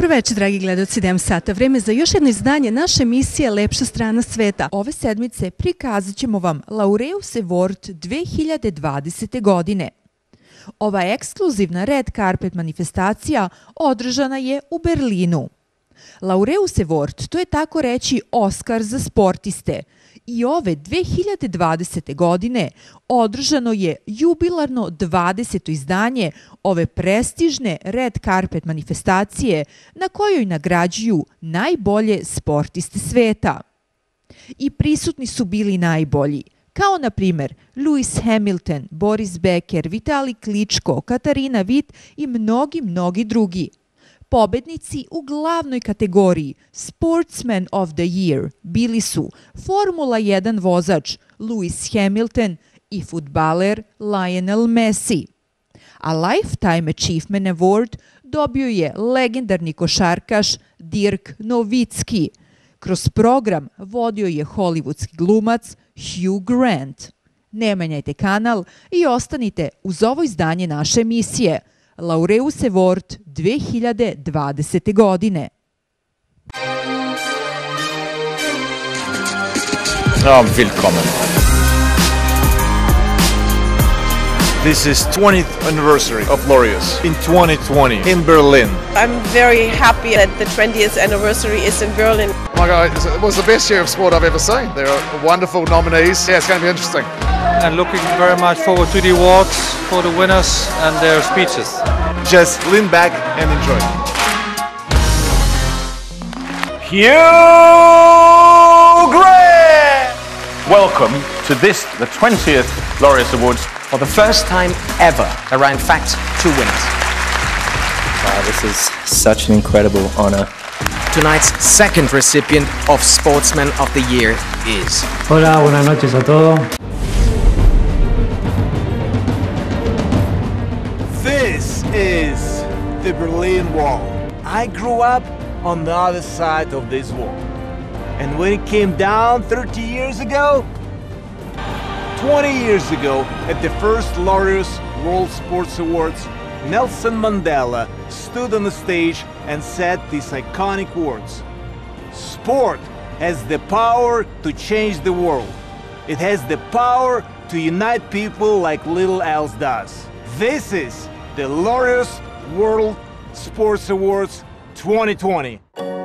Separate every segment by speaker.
Speaker 1: Dobro večer, dragi gledaoci DM Sata. Vreme za još jedno izdanje naše emisije Lepša strana sveta. Ove sedmice prikazat ćemo vam Laureus Award 2020. godine. Ova ekskluzivna red carpet manifestacija održana je u Berlinu. Laureus Award, to je tako reći Oskar za sportiste. I ove 2020. godine održano je jubilarno 20. izdanje ove prestižne red carpet manifestacije na kojoj nagrađuju najbolje sportiste sveta. I prisutni su bili najbolji, kao na primjer Lewis Hamilton, Boris Becker, Vitali Kličko, Katarina Witt i mnogi drugi. Pobednici u glavnoj kategoriji Sportsman of the Year bili su Formula 1 vozač Lewis Hamilton i fudbaler Lionel Messi. A Lifetime Achievement Award dobio je legendarni košarkaš Dirk Nowitzki. Kroz program vodio je hollywoodski glumac Hugh Grant. Ne menjajte kanal i ostanite uz ovo izdanje naše emisije Laureus Award 2020. godine.
Speaker 2: Willkommen. This is 20th anniversary of Laureus in 2020 in Berlin.
Speaker 3: I'm very happy that the 20th anniversary is in Berlin.
Speaker 4: Oh my God, it was the best year of sport I've ever seen. There are wonderful nominees. Yeah, it's going to be interesting.
Speaker 5: And looking very much forward to the awards, for the winners and their speeches.
Speaker 2: Just lean back and enjoy.
Speaker 6: Hugh Grant! Welcome to the 20th Laureus Awards.
Speaker 7: For the first time ever, there are in fact two winners.
Speaker 8: Wow, this is such an incredible honor.
Speaker 7: Tonight's second recipient of Sportsman of the Year is...
Speaker 9: Hola, buenas noches a todos.
Speaker 10: This is the Berlin Wall. I grew up on the other side of this wall. And when it came down 30 years ago, 20 years ago, at the first Laureus World Sports Awards, Nelson Mandela stood on the stage and said these iconic words: "Sport has the power to change the world. It has the power to unite people like little else does." This is the Laureus World Sports Awards 2020.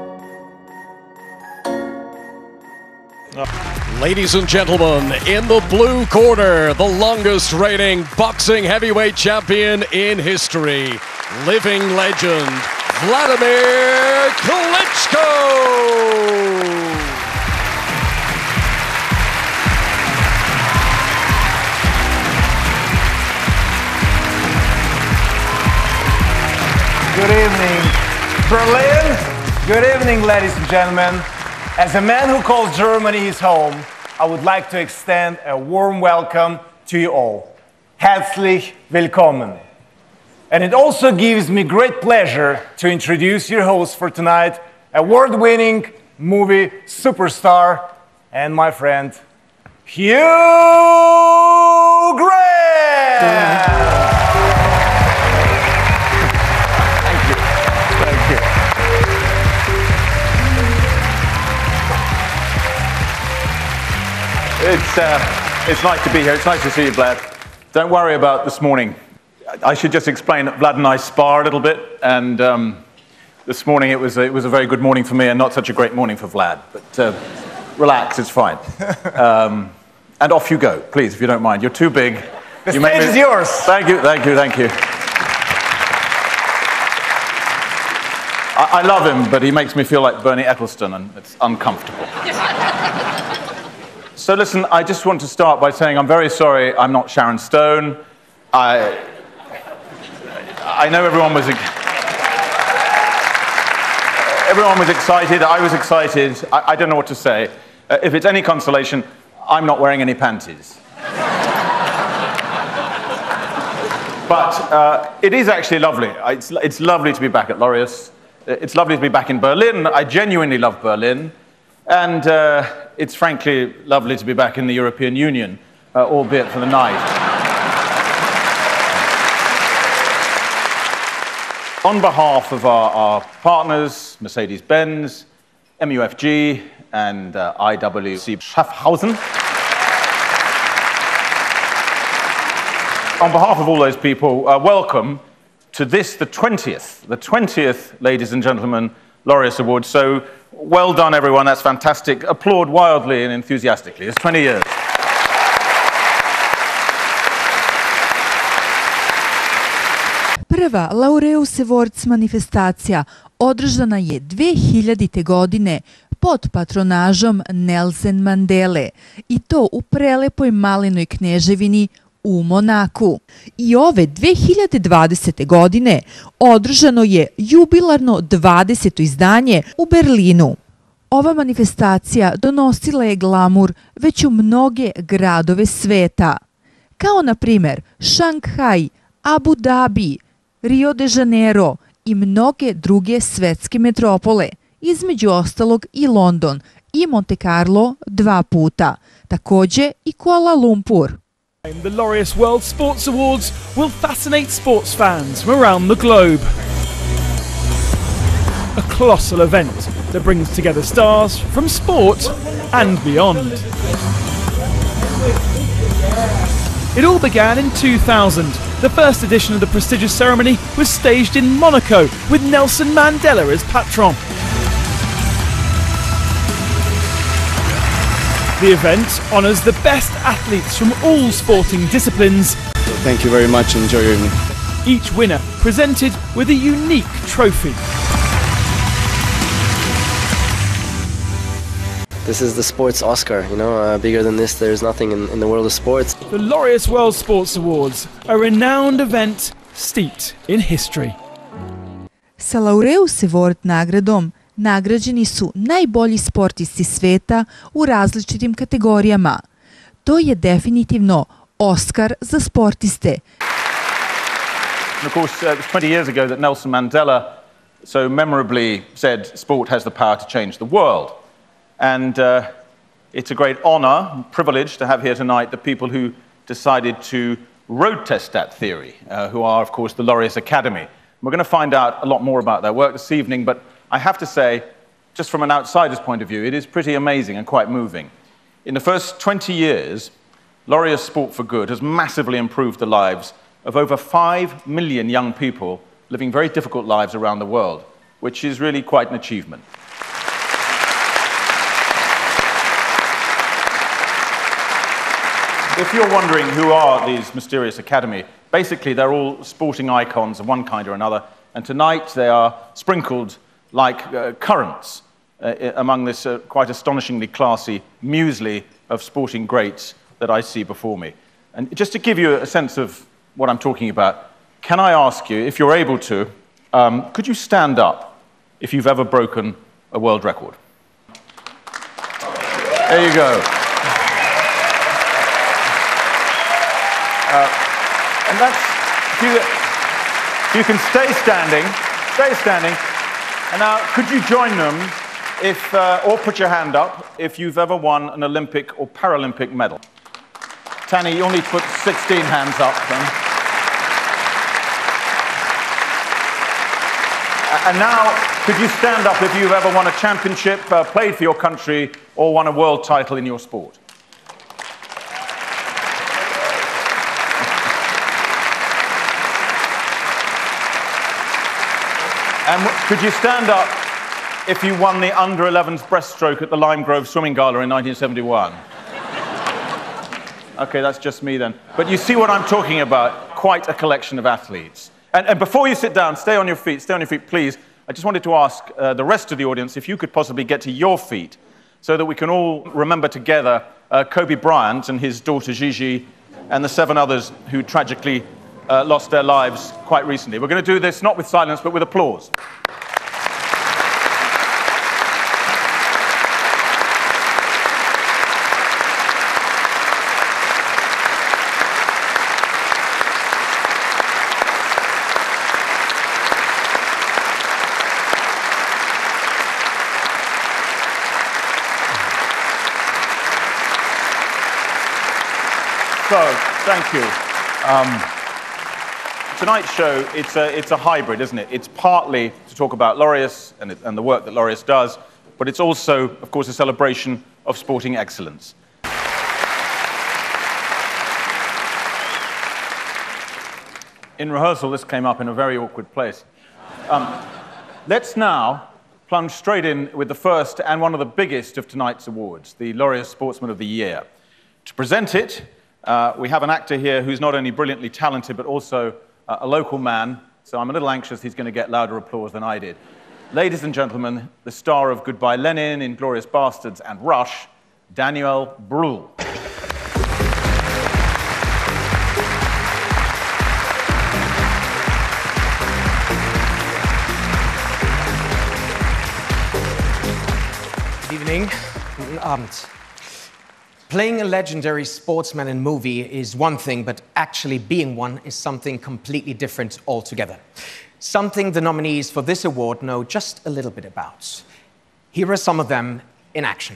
Speaker 11: Ladies and gentlemen, in the blue corner, the longest reigning boxing heavyweight champion in history, living legend, Vladimir Klitschko!
Speaker 10: Good evening, Berlin. Good evening, ladies and gentlemen. As a man who calls Germany his home, I would like to extend a warm welcome to you all. Herzlich willkommen. And it also gives me great pleasure to introduce your host for tonight, award-winning movie superstar and my friend, Hugh Grant!
Speaker 6: It's nice to be here. It's nice to see you, Vlad. Don't worry about this morning. I should just explain that Vlad and I spar a little bit, and this morning it was a very good morning for me and not such a great morning for Vlad. But relax, it's fine. And off you go, please, if you don't mind. You're too big.
Speaker 10: The stage is yours.
Speaker 6: Thank you. I love him, but he makes me feel like Bernie Ecclestone, and it's uncomfortable. So listen, I just want to start by saying I'm very sorry I'm not Sharon Stone. I know everyone was excited. I was excited. I don't know what to say. If it's any consolation, I'm not wearing any panties. But it is actually lovely. It's lovely to be back at Laureus. It's lovely to be back in Berlin. I genuinely love Berlin. And it's frankly lovely to be back in the European Union, albeit for the night. On behalf of our partners, Mercedes-Benz, MUFG, and IWC Schaffhausen, on behalf of all those people, welcome to this, the 20th, ladies and gentlemen, Laureus Award. So well done, everyone. That's fantastic. Applaud wildly and enthusiastically. It's 20 years.
Speaker 1: Prva Laureus Awards manifestacija održana je 2000. godine pod patronažom Nelson Mandele i to u prelepoj malenoj kneževini u Monaku. I ove 2020. godine održano je jubilarno 20. izdanje u Berlinu. Ova manifestacija donosila je glamur već u mnoge gradove sveta, kao na primjer Šanghaj, Abu Dhabi, Rio de Janeiro i mnoge druge svetske metropole, između ostalog i London i Monte Carlo 2 puta, također i Kuala Lumpur.
Speaker 12: The Laureus World Sports Awards will fascinate sports fans from around the globe. A colossal event that brings together stars from sport and beyond. It all began in 2000. The first edition of the prestigious ceremony was staged in Monaco with Nelson Mandela as patron. The event honours the best athletes from all sporting disciplines.
Speaker 13: Thank you very much, enjoy your evening.
Speaker 12: Each winner presented with a unique trophy.
Speaker 8: This is the sports Oscar, you know, bigger than this there's nothing in the world of sports.
Speaker 12: The Laureus World Sports Awards, a renowned event steeped in history.
Speaker 1: Sa Laureus Award nagradom nagrađeni su najbolji sportisti sveta u različitim kategorijama. To je definitivno Oscar za sportiste.
Speaker 6: And of course, it was 20 years ago that Nelson Mandela so memorably said, "Sport has the power to change the world." And it's a great honor and privilege to have here tonight the people who decided to road test that theory, who are, of course, the Laureus Academy. We're going to find out a lot more about their work this evening, but I have to say, just from an outsider's point of view, it is pretty amazing and quite moving. In the first 20 years, Laureus Sport for Good has massively improved the lives of over 5 million young people living very difficult lives around the world, which is really quite an achievement. If you're wondering who are these mysterious academy, basically they're all sporting icons of one kind or another, and tonight they are sprinkled like currants among this quite astonishingly classy muesli of sporting greats that I see before me. And just to give you a sense of what I'm talking about, can I ask you, if you're able to, could you stand up if you've ever broken a world record? There you go. And that's, you can stay standing. And now, could you join them if, or put your hand up if you've ever won an Olympic or Paralympic medal? Tanny, you'll need to put 16 hands up then. And now, could you stand up if you've ever won a championship, played for your country, or won a world title in your sport? And could you stand up if you won the under-11s breaststroke at the Lime Grove Swimming Gala in 1971? Okay, that's just me then. But you see what I'm talking about, quite a collection of athletes. And before you sit down, stay on your feet, please. I just wanted to ask the rest of the audience if you could possibly get to your feet so that we can all remember together Kobe Bryant and his daughter Gigi and the 7 others who tragically lost their lives quite recently. We're going to do this not with silence, but with applause. So, thank you. tonight's show, it's a hybrid, isn't it? It's partly to talk about Laureus and the work that Laureus does, but it's also, of course, a celebration of sporting excellence. In rehearsal, this came up in a very awkward place. Let's now plunge straight in with the first and one of the biggest of tonight's awards, the Laureus Sportsman of the Year. To present it, we have an actor here who's not only brilliantly talented, but also a local man, so I'm a little anxious he's going to get louder applause than I did. Ladies and gentlemen, the star of Goodbye Lenin, Inglourious Bastards, and Rush, Daniel Brühl.
Speaker 7: Good evening. Guten Abend. Playing a legendary sportsman in a movie is one thing, but actually being one is something completely different altogether. Something the nominees for this award know just a little bit about. Here are some of them in action.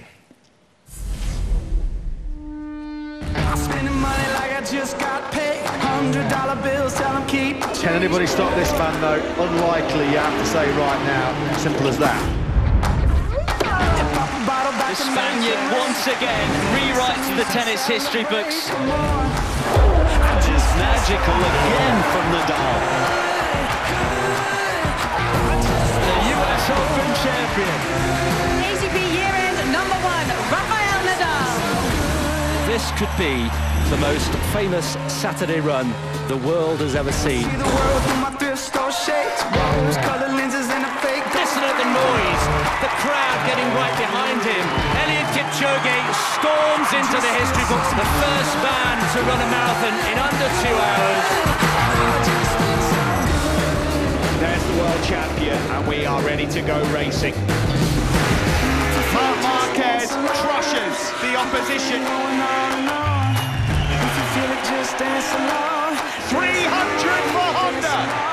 Speaker 14: I'm spending money like I just got paid. $100 bills, tell them keep.
Speaker 4: Can anybody stop this man though? Unlikely, you have to say right now. Simple as that.
Speaker 15: The Spaniard once again rewrites the tennis history books. Magical again from Nadal. The US Open champion.
Speaker 16: ATP year-end #1, Rafael Nadal.
Speaker 15: This could be the most famous Saturday run the world has ever seen.
Speaker 14: See the world through my thrift store shades. Rose-colored lenses and a fake.
Speaker 15: Listen at the noise. The crowd getting right behind him. Eliud Kipchoge storms into the history books. The first man to run a marathon in under 2 hours.
Speaker 17: There's the world champion, and we are ready to go racing. Marc Marquez crushes the opposition. 300 for Honda.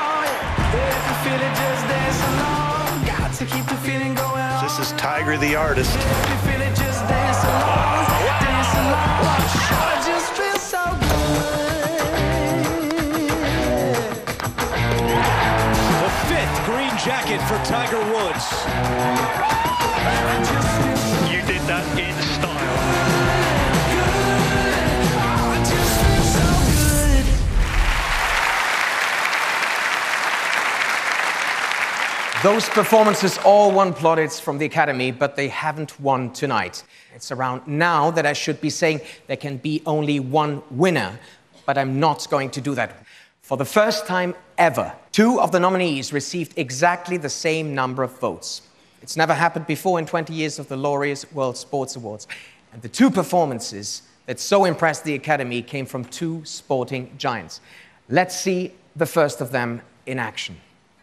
Speaker 18: This is Tiger the artist.
Speaker 15: The 5th green jacket for Tiger Woods.
Speaker 18: You did that in style.
Speaker 7: Those performances all won plaudits from the Academy, but they haven't won tonight. It's around now that I should be saying there can be only one winner, but I'm not going to do that. For the first time ever, 2 of the nominees received exactly the same number of votes. It's never happened before in 20 years of the Laureus World Sports Awards. And the 2 performances that so impressed the Academy came from 2 sporting giants. Let's see the first of them in action.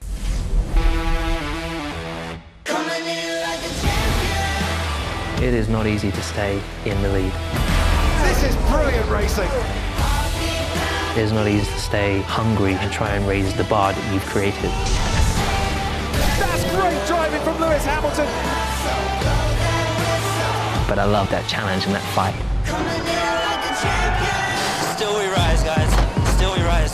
Speaker 19: It is not easy to stay in the lead.
Speaker 17: This is brilliant racing.
Speaker 19: It is not easy to stay hungry and try and raise the bar that you've created.
Speaker 17: That's great driving from Lewis Hamilton.
Speaker 19: But I love that challenge and that fight.
Speaker 15: Still we rise, guys. Still we rise.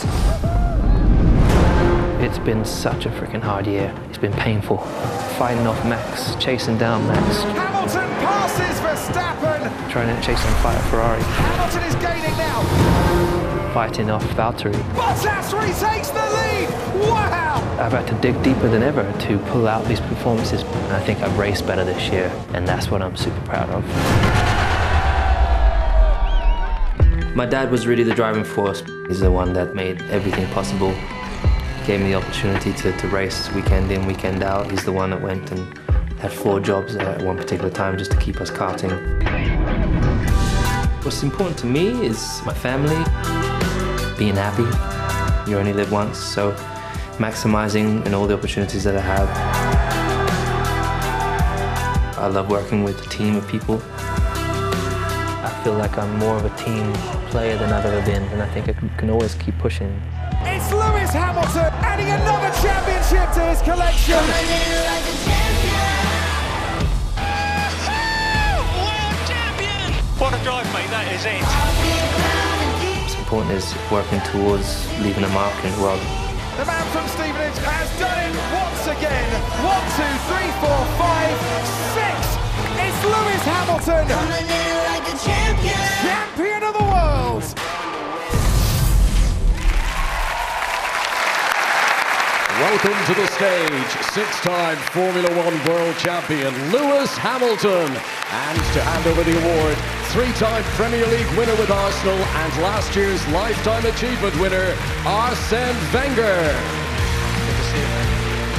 Speaker 19: It's been such a freaking hard year. It's been painful. Fighting off Max, chasing down Max.
Speaker 17: Hamilton passes Verstappen.
Speaker 19: Trying to chase and fight a Ferrari.
Speaker 17: Hamilton is gaining now.
Speaker 19: Fighting off Valtteri.
Speaker 17: Bottas retakes the lead. Wow!
Speaker 19: I've had to dig deeper than ever to pull out these performances. I think I've raced better this year, and that's what I'm super proud of. My dad was really the driving force. He's the one that made everything possible. Gave me the opportunity to race weekend in, weekend out. He's the one that went and had 4 jobs at one particular time just to keep us karting. What's important to me is my family, being happy. You only live once, so maximizing in all the opportunities that I have. I love working with a team of people. I feel like I'm more of a team player than I've ever been, and I think I can always keep pushing.
Speaker 17: It's Lewis Hamilton adding another championship to his collection.
Speaker 15: World champion! What a drive, mate, that is it.
Speaker 19: What's important is working towards leaving a mark in the world.
Speaker 17: The man from Stevenage has done it once again. 1, 2, 3, 4, 5, 6. It's Lewis Hamilton.
Speaker 14: Coming in like a champion.
Speaker 17: Champion of the world.
Speaker 11: Welcome to the stage, 6-time Formula One World Champion Lewis Hamilton. And to hand over the award, 3-time Premier League winner with Arsenal and last year's Lifetime Achievement winner, Arsene Wenger.
Speaker 5: Good to see you, man.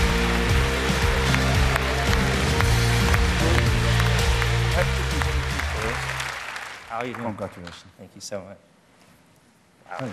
Speaker 20: How are you doing?
Speaker 5: Congratulations.
Speaker 20: Thank you so much.
Speaker 5: Wow.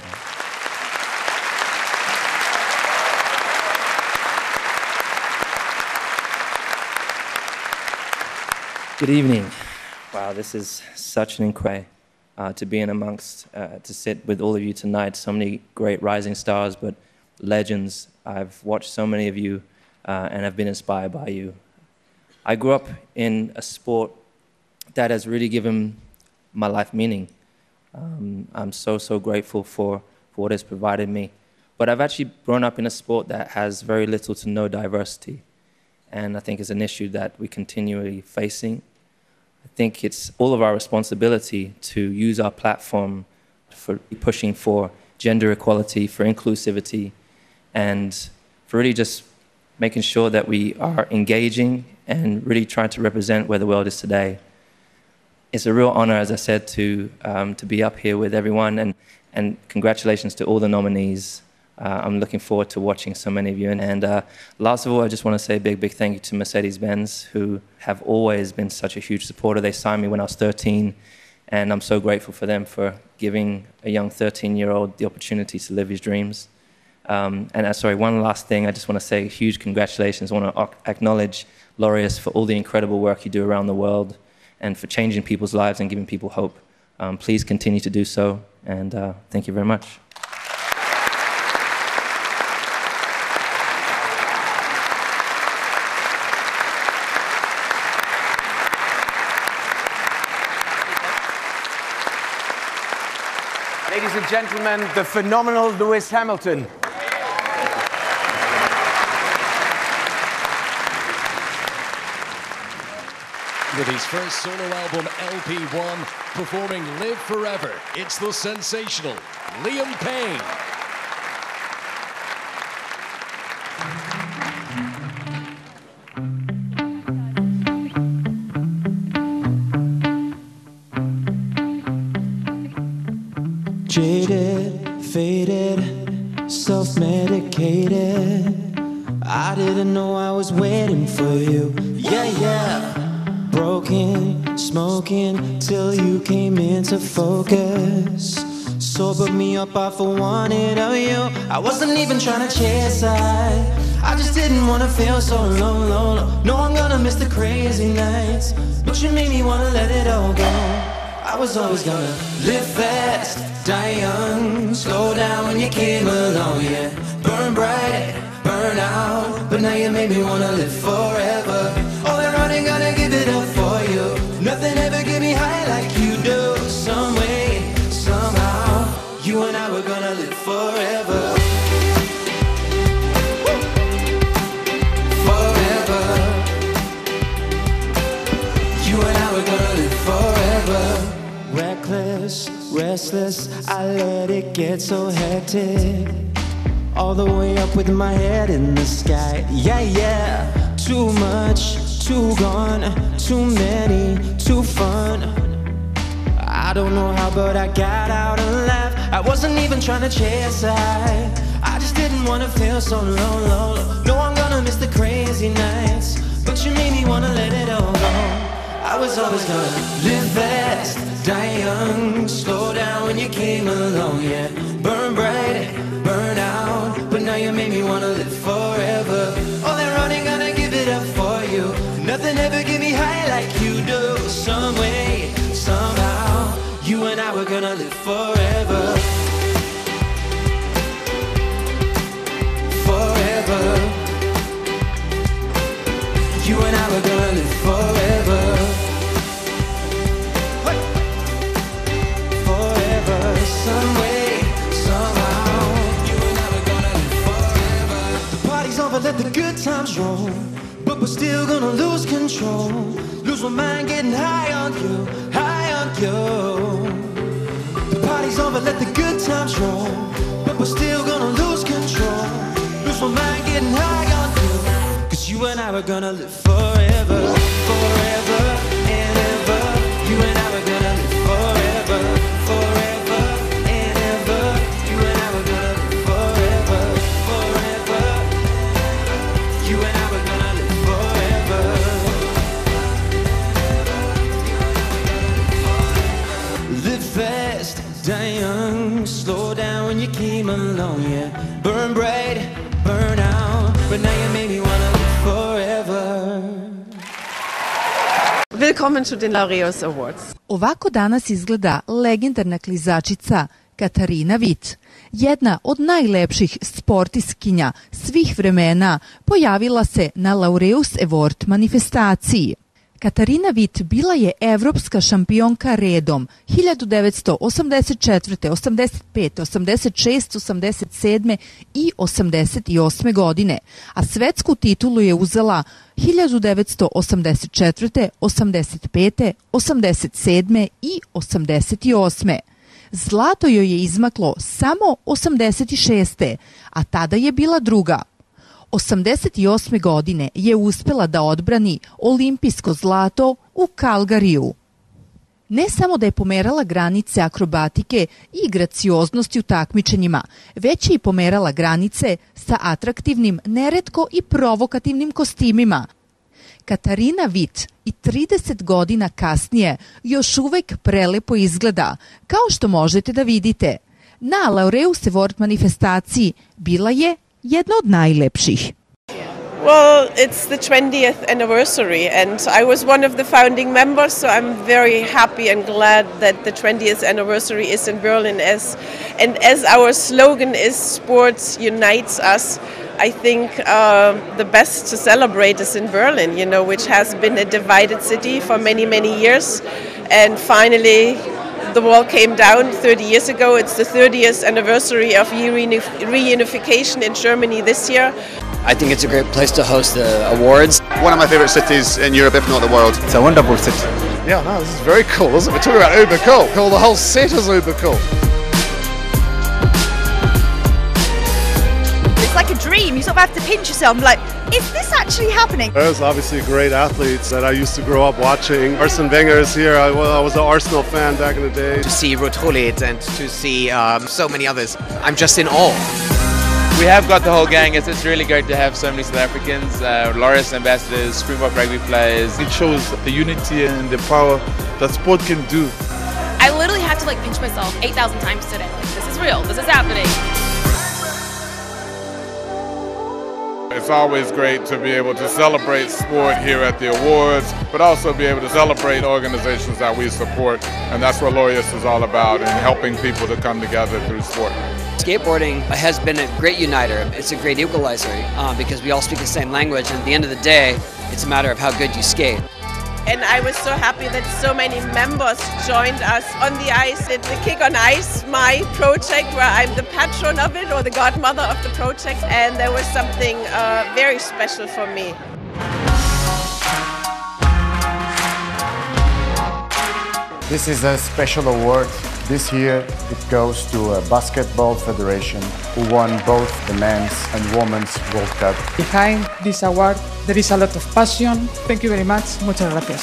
Speaker 20: Good evening. Wow, this is such an incredible to be in amongst, to sit with all of you tonight. So many great rising stars, but legends. I've watched so many of you and have been inspired by you. I grew up in a sport that has really given my life meaning. I'm so grateful for what it's provided me. But I've actually grown up in a sport that has very little to no diversity. And I think it's an issue that we're continually facing. I think it's all of our responsibility to use our platform for pushing for gender equality, for inclusivity, and for really just making sure that we are engaging and really trying to represent where the world is today. It's a real honor, as I said, to be up here with everyone, and congratulations to all the nominees. I'm looking forward to watching so many of you. And last of all, I just want to say a big thank you to Mercedes-Benz, who have always been such a huge supporter. They signed me when I was 13, and I'm so grateful for them for giving a young 13-year-old the opportunity to live his dreams. Sorry, one last thing. I just want to say huge congratulations. I want to acknowledge Laureus for all the incredible work you do around the world and for changing people's lives and giving people hope. Please continue to do so, and thank you very much.
Speaker 7: Ladies and gentlemen, the phenomenal Lewis Hamilton.
Speaker 11: With his first solo album, LP1, performing Live Forever, it's the sensational Liam Payne.
Speaker 14: Jaded, faded, self-medicated. I didn't know I was waiting for you. Yeah. Broken, smoking, till you came into focus. Sobered me up off of wanted of you. I wasn't even trying to chase I just didn't want to feel so low. No, I'm gonna miss the crazy nights, but you made me want to let it all go. I was always gonna live fast, die young, slow down when you came along, yeah. Burn bright, burn out, but now you made me wanna live forever. All that running, gonna give it up for you. Nothing ever get me high like you do. Some way, somehow, you and I were gonna live forever. Forever. You and I were gonna live forever. Reckless, restless, I let it get so hectic. All the way up with my head in the sky. Yeah. Too much, too gone, too many, too fun. I don't know how, but I got out and left. I wasn't even trying to chase I just didn't want to feel so low. No, I'm gonna miss the crazy nights, but you made me wanna let it all go. I was always gonna live fast, die young, slow down when you came along, yeah. Burn bright, burn out, but now you made me wanna live forever. All that running, gonna give it up for you. Nothing ever get me high like you do. Some way, somehow, you and I were gonna live forever. Forever. You and I were gonna live forever. Forever, some way, somehow, you and I were gonna live forever. times roll, but we're still gonna lose control. Lose my mind getting high on you, high on you. The party's over, let the good times roll, but we're still gonna lose control. Lose my mind getting high on you. 'Cause you and I were gonna live forever, forever and ever. You and I were gonna live forever, forever and ever. You and I were gonna live forever, forever. You and I were gonna live forever. Live fast, die young, slow down when you came along, yeah. Burn bright, burn out, but now you made me wanna live forever.
Speaker 3: Willkommen to den Laureus Awards.
Speaker 1: Ovako danas izgleda legendarna klizačica Katarina Witt. Jedna od najlepših sportistkinja svih vremena pojavila se na Laureus Award manifestaciji. Katarina Witt bila je evropska šampionka redom 1984., 85., 86., 87. i 88. godine, a svetsku titulu je uzela 1984., 85., 87. i 88. Zlato joj je izmaklo samo 86. a tada je bila druga. 88. godine je uspela da odbrani olimpijsko zlato u Kalgariju. Ne samo da je pomerala granice akrobatike i gracioznosti u takmičenjima, već je i pomerala granice sa atraktivnim, neretko i provokativnim kostimima. Katarina Witt i 30 godina kasnije još uvek prelepo izgleda, kao što možete da vidite. Na Laureus Award manifestaciji bila je jedna od najlepših.
Speaker 3: Well, it's the 20th anniversary, and I was one of the founding members, so I'm very happy and glad that the 20th anniversary is in Berlin. As our slogan is "Sports unites us," I think the best to celebrate is in Berlin, you know, which has been a divided city for many, many years, and finally the wall came down 30 years ago. It's the 30th anniversary of reunification in Germany this year.
Speaker 8: I think it's a great place to host the awards.
Speaker 4: One of my favourite cities in Europe, if not the world.
Speaker 13: It's a wonderful city.
Speaker 4: Yeah, no, this is very cool, isn't it? We're talking about uber cool. Cool, the whole set is uber cool.
Speaker 16: It's like a dream. You sort of have to pinch yourself like, is this actually happening?
Speaker 21: There's obviously great athletes that I used to grow up watching. Arsene Wenger is here. I was an Arsenal fan back in the day.
Speaker 7: To see Ruud Gullit and to see so many others, I'm just in awe.
Speaker 22: We have got the whole gang. It's really great to have so many South Africans, Laureus ambassadors, Springbok rugby players.
Speaker 2: It shows the unity and the power that sport can do.
Speaker 23: I literally have to pinch myself 8,000 times today. This is real. This is happening.
Speaker 2: It's always great to be able to celebrate sport here at the awards, but also be able to celebrate organizations that we support. And that's what Laureus is all about, and helping people to come together through sport.
Speaker 8: Skateboarding has been a great uniter. It's a great equalizer because we all speak the same language, and at the end of the day, it's a matter of how good you skate.
Speaker 3: And I was so happy that so many members joined us on the ice. It's the Kick on Ice, my project, where I'm the patron of it, or the godmother of the project, and there was something very special for me.
Speaker 24: This is a special award. This year it goes to a Basketball Federation who won both the men's and women's World Cup.
Speaker 25: Behind this award there is a lot of passion. Thank you very much. Muchas gracias.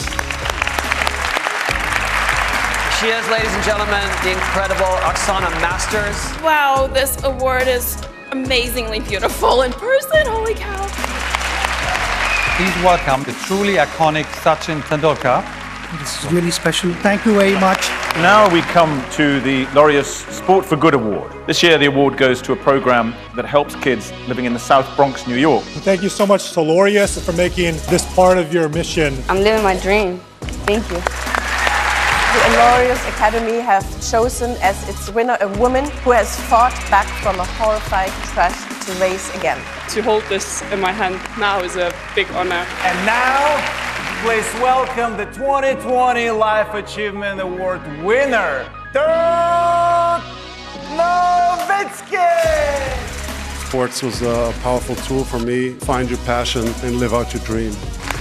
Speaker 7: She is, ladies and gentlemen, the incredible Oksana Masters.
Speaker 23: Wow, this award is amazingly beautiful in person. Holy cow.
Speaker 5: Please welcome the truly iconic Sachin Tendulkar.
Speaker 9: This is really special. Thank you very much.
Speaker 6: Now we come to the Laureus Sport for Good Award. This year the award goes to a program that helps kids living in the South Bronx, New York.
Speaker 26: Thank you so much to Laureus for making this part of your mission.
Speaker 3: I'm living my dream. Thank you. The Laureus Academy has chosen as its winner a woman who has fought back from a horrifying crash to race again.
Speaker 27: To hold this in my hand now is a big honor.
Speaker 10: And now, please welcome the 2020 Life Achievement Award winner, Dirk Nowitzki!
Speaker 21: Sports was a powerful tool for me. Find your passion and live out your dream.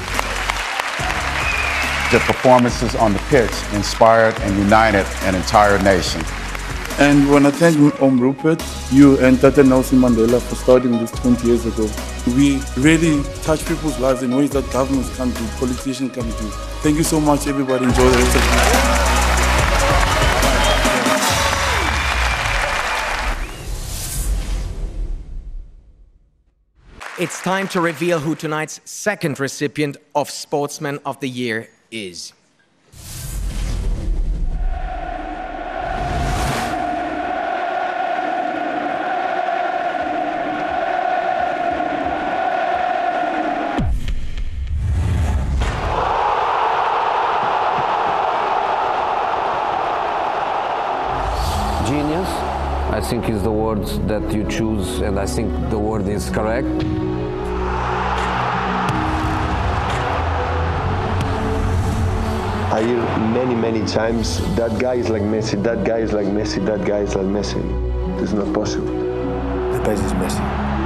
Speaker 24: The performances on the pitch inspired and united an entire nation.
Speaker 11: And when I thank Rupert, you and Tata Nelson Mandela for starting this 20 years ago. We really touch people's lives in ways that governments can't do, politicians can't do. Thank you so much, everybody. Enjoy the rest of the night.
Speaker 7: It's time to reveal who tonight's second recipient of Sportsman of the Year is.
Speaker 12: Genius, I think is the word that you choose, and I think the word is correct.
Speaker 15: I hear many times, that guy is like Messi, that guy is like Messi, that guy is like Messi. It's not possible. The best is Messi.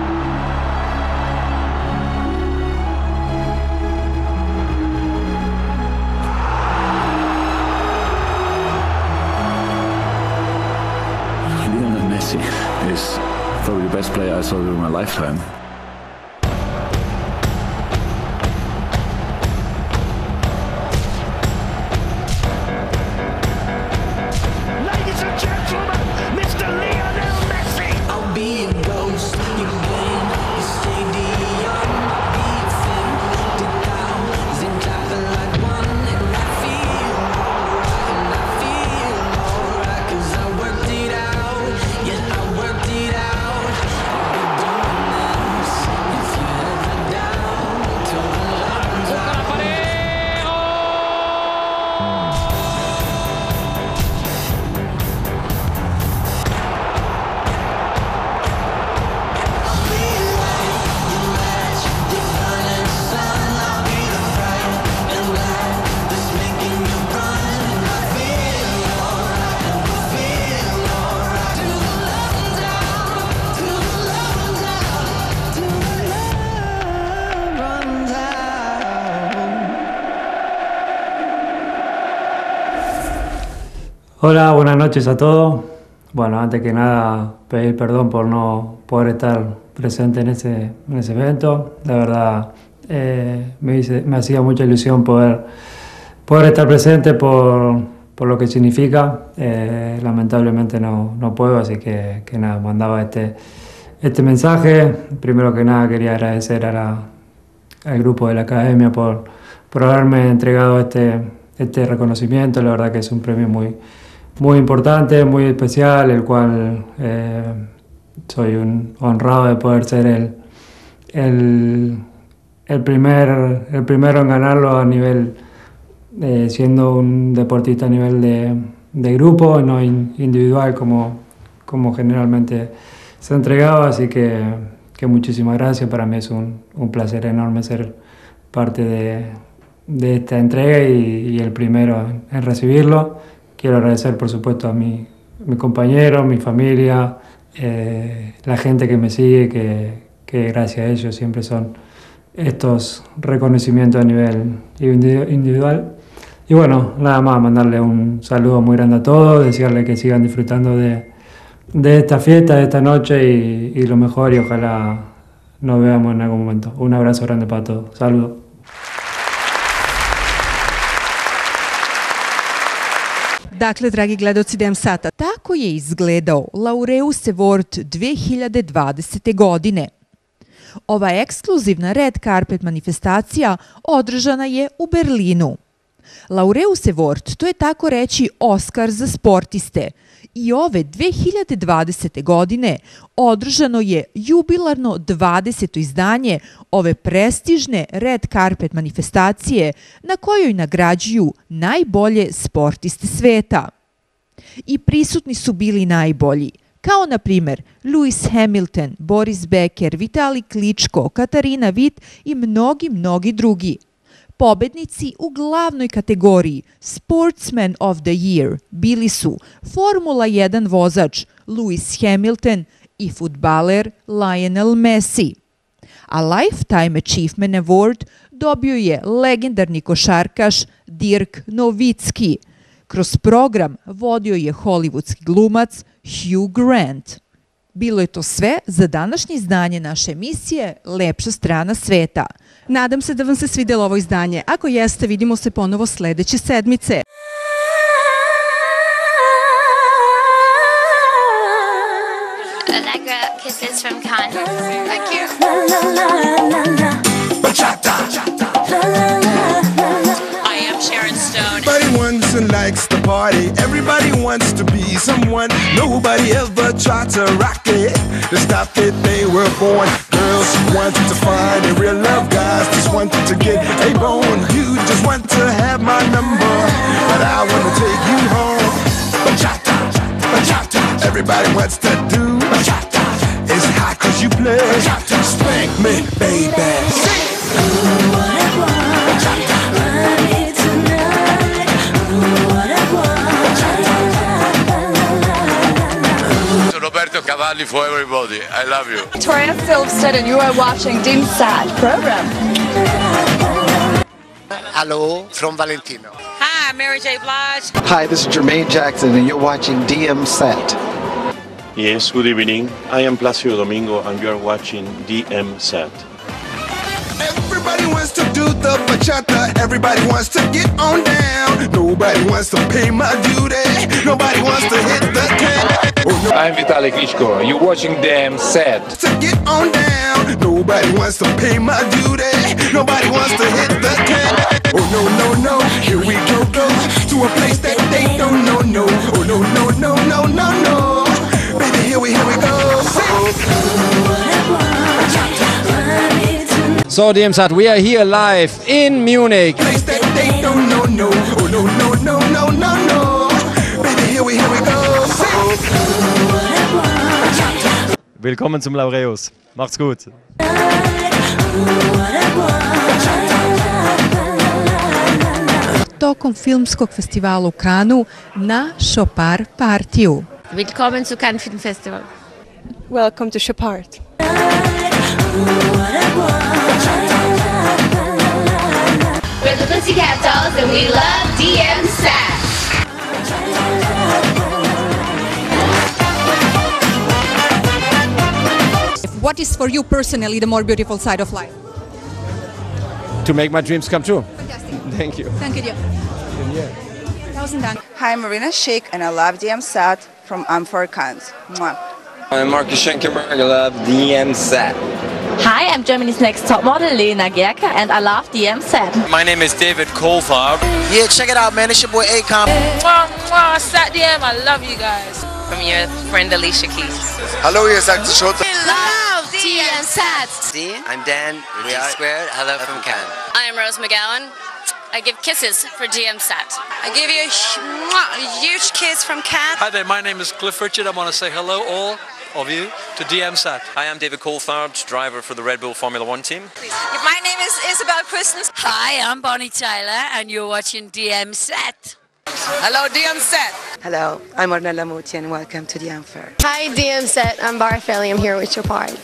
Speaker 17: Lionel Messi is probably the best player I saw in my lifetime.
Speaker 18: Hola, buenas noches a todos. Bueno, antes que nada, pedir perdón por no poder estar presente en ese evento. La verdad, me hacía mucha ilusión poder estar presente por lo que significa. Lamentablemente no puedo, así que nada, mandaba este mensaje. Primero que nada quería agradecer al grupo de la Academia por haberme entregado este reconocimiento. La verdad que es un premio muy importante, muy especial, el cual soy honrado de poder ser el primero en ganarlo a nivel, siendo un deportista a nivel de grupo, no individual como generalmente se ha entregado, así que muchísimas gracias. Para mí es un placer enorme ser parte de esta entrega y el primero en recibirlo. Quiero agradecer, por supuesto, a mi compañero, mi familia, la gente que me sigue, que gracias a ellos siempre son estos reconocimientos a nivel individual. Y bueno, nada más, mandarle un saludo muy grande a todos, desearles que sigan disfrutando de esta fiesta, de esta noche y lo mejor, y ojalá nos veamos en algún momento. Un abrazo grande para todos. Saludos.
Speaker 1: Dakle, dragi gledaoci Dem Sata, tako je izgledao Laureus Award 2020. godine. Ova ekskluzivna red carpet manifestacija održana je u Berlinu. Laureus Award, to je tako reći Oskar za sportiste, i ove 2020. godine održano je jubilarno 20. izdanje ove prestižne red carpet manifestacije na kojoj nagrađuju najbolje sportiste sveta. I prisutni su bili najbolji, kao na primjer Lewis Hamilton, Boris Becker, Vitali Kličko, Katarina Witt i mnogi drugi. Pobednici u glavnoj kategoriji Sportsman of the Year bili su Formula 1 vozač Lewis Hamilton i fudbaler Lionel Messi. A Lifetime Achievement Award dobio je legendarni košarkaš Dirk Nowitzki. Kroz program vodio je hollywoodski glumac Hugh Grant. Bilo je to sve za današnje izdanje naše emisije Lepša strana sveta. Nadam se da vam se svidjelo ovo izdanje. Ako jeste, vidimo se ponovo sljedeće sedmice.
Speaker 4: Allegra kisses from Cannes. Thank you.
Speaker 13: I am Sharon Stone. Everybody wants and likes to party. Everybody wants to be someone. Nobody ever tried to rock it. To stop it, they were born. Girls wanted to find a real love. Guys just wanted to get a bone. You just want to have my number, but I want to take you home. Bachata, bachata. Everybody wants to do bachata. It's hot 'cause you play bachata. Spank me, baby.
Speaker 14: Roberto Cavalli for everybody. I love you.
Speaker 16: Victoria Silvstedt and you are watching DMSAT program.
Speaker 19: Hello from Valentino.
Speaker 20: Hi, I'm Mary J. Blige.
Speaker 19: Hi, this is Jermaine Jackson and you're watching DMSAT.
Speaker 22: Yes, good evening. I am Placido Domingo and you are watching DMSAT.
Speaker 13: Everybody wants to do the bachata. Everybody wants to get on down. Nobody wants to pay my duty. Nobody wants to hit the town. Oh, no.
Speaker 28: I'm Vitaly Klitschko. You're watching DMSAT.
Speaker 13: To get on down. Nobody wants to pay my duty. Nobody wants to hit the town. Oh no, no, no. Here we go, go to a place that they don't know, no. Oh no, no, no, no, no, no. Baby, here we go.
Speaker 29: So DMSAT, we are here live in Munich.
Speaker 30: Willkommen zum Laureus. Macht's gut.
Speaker 1: Tokom filmskog festivala u Cannesu na Chopard partiju.
Speaker 4: Willkommen zu Cannes Film Festival.
Speaker 19: Welcome to Chopard.
Speaker 4: We're the Pussycat Dolls and we love DMSAT.
Speaker 1: What is for you personally the more beautiful side of life?
Speaker 30: To make my dreams come true.
Speaker 1: Fantastic.
Speaker 30: Thank you.
Speaker 1: Thank you. Tausend Dank.
Speaker 31: Hi, I'm Marina Sheikh and I love DMSAT from Amfor Cannes. Mwah.
Speaker 32: I'm Marcus Schenkenberg, I love DMSAT.
Speaker 33: Hi, I'm Germany's Next Top Model, Lena Gerke, and I love DMSAT.
Speaker 32: My name is David Kohlfarb.
Speaker 31: Yeah, check it out, man. It's your boy Akon.
Speaker 23: Mwah, mwah, Sat DM, I love you guys.
Speaker 4: From your friend Alicia Keys.
Speaker 32: Hallo, ihr sagt Schott.
Speaker 4: Love DMSAT.
Speaker 32: I'm Dan, G Squared, hello from Cannes.
Speaker 4: I am Rose McGowan. I give kisses for DMSAT.
Speaker 19: I give you a huge kiss from Cannes.
Speaker 5: Hi there, my name is Cliff Richard. I want to say hello all of you to DMSAT.
Speaker 32: Hi, I'm David Coulthard, driver for the Red Bull Formula One team.
Speaker 19: My name is Isabel Christens.
Speaker 4: Hi, I'm Bonnie Tyler and you're watching DMSAT.
Speaker 19: Hello, DMSAT.
Speaker 31: Hello, I'm Ornella Muti and welcome to the Amfer.
Speaker 4: Hi, DMSAT. I'm Bar Felly. I'm here with your part.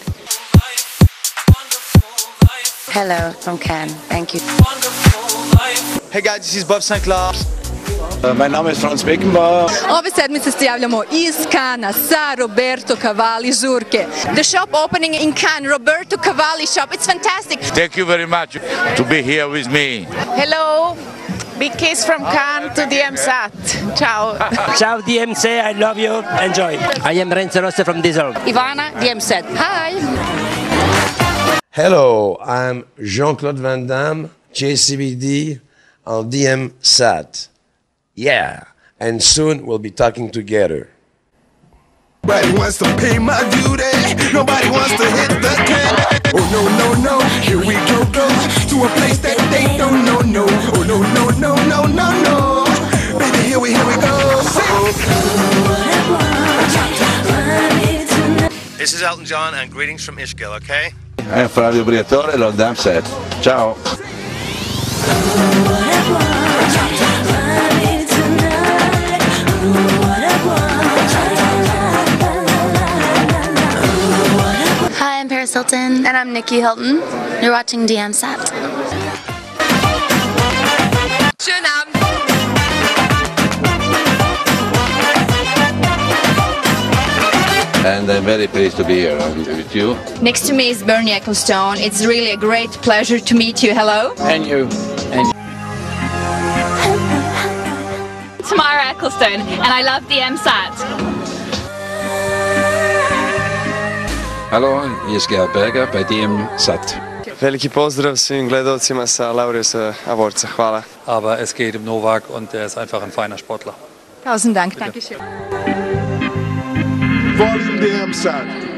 Speaker 31: Hello from Cannes. Thank you.
Speaker 22: Hey guys, this is Bob Sinclair.
Speaker 28: Mein Name ist Franz Beckenbauer.
Speaker 1: Ove sedmice se javljamo iz Cannes sa Roberto Cavalli žurke. The shop opening in Cannes, Roberto Cavalli shop. It's fantastic.
Speaker 28: Thank you very much to be here with me.
Speaker 19: Hello. Big kiss from Cannes to DMSAT. Ciao.
Speaker 34: Ciao DMC, I love you. Enjoy. I am Renzo Rossi from Diesel.
Speaker 4: Ivana, DMSAT. Hi.
Speaker 22: Hello, I'm Jean-Claude Van Damme, JCVD on DMSAT. Yeah, and soon we'll be talking together.
Speaker 13: Nobody wants to pay my duty. Nobody wants to hit the town. Oh no, no, no. Here we go, go to a place that they don't know, no. Oh no, no, no, no, no, no. Baby, here we go.
Speaker 22: This is Elton John and greetings from Ishgil, okay?
Speaker 28: I'm Flavio Briatore, lo DMSAT. Ciao.
Speaker 2: Paris Hilton.
Speaker 3: And I'm Nikki Hilton.
Speaker 2: You're watching DMSat.
Speaker 3: Schönen Abend.
Speaker 28: And I'm very pleased to be here with you.
Speaker 6: Next to me is Bernie Ecclestone. It's really a great pleasure to meet you. Hello.
Speaker 30: And you.
Speaker 33: Tamara Ecclestone, and I love DMSat.
Speaker 28: Hallo, hier ist Gerhard Berger bei DMSat.
Speaker 7: Veliki pozdrav svim gledalcima sa Laureus Awards. Hvala.
Speaker 30: Aber es geht um Novak und er ist einfach ein feiner Sportler.
Speaker 1: Tausend Dank. Dankeschön.
Speaker 13: Volume DMSat.